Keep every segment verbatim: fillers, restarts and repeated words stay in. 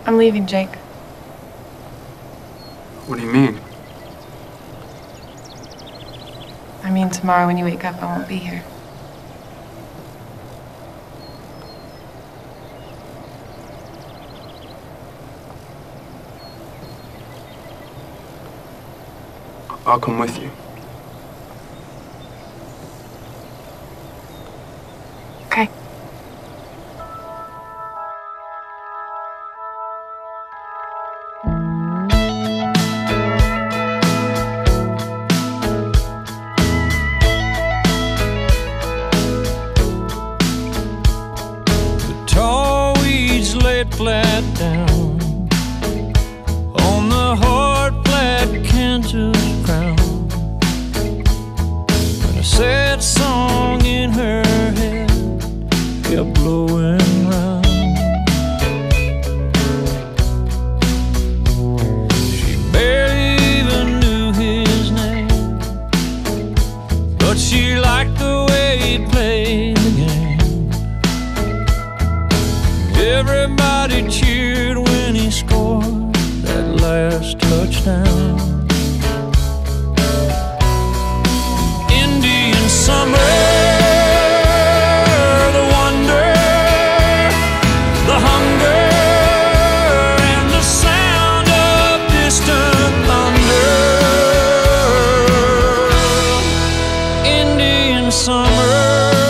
I'm leaving, Jake. What do you mean? I mean, tomorrow when you wake up, I won't be here. I'll come with you. Okay. The tall weeds laid flat down on the hard, flat Kansas ground, and a sad song in her head kept blowing round. She barely even knew his name, but she liked the way he played the game. Everybody cheered when he scored that last touchdown. Indian summer, the wonder, the hunger, and the sound of distant thunder. Indian summer,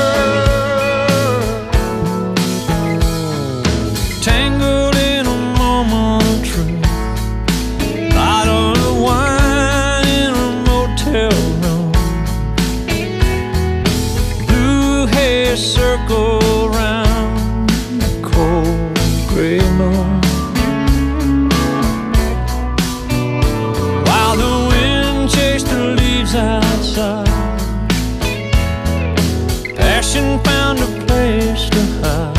tangled in a moment of truth, bottle of wine in a motel room, blue hair circle round the cold gray moon, while the wind chased the leaves outside. Passion found a place to hide.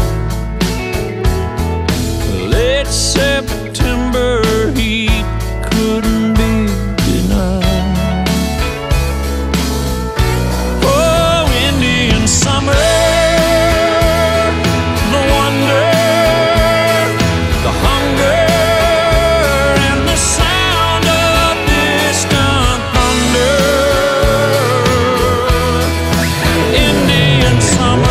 Late September heat couldn't be denied. Oh, Indian summer, the wonder, the hunger, and the sound of distant thunder. Indian summer.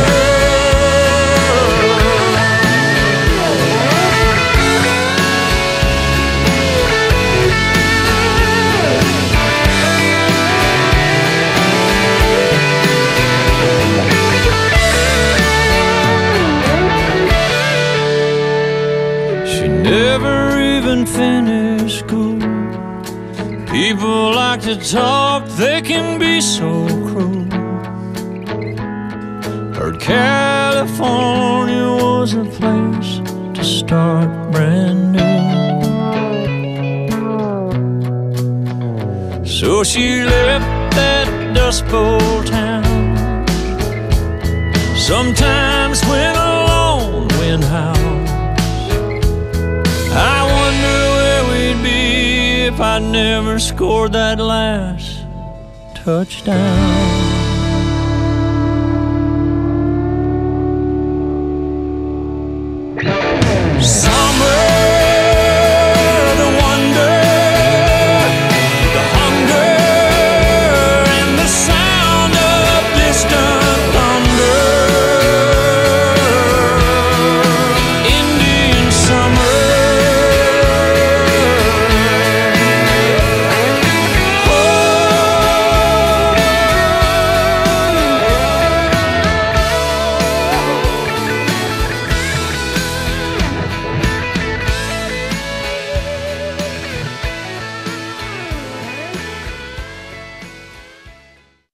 She never even finished school. People like to talk, they can be so cruel. Heard California was a place to start brand new. So she left that Dust Bowl town. Sometimes when a lone wind howls, I wonder where we'd be if I never scored that last touchdown.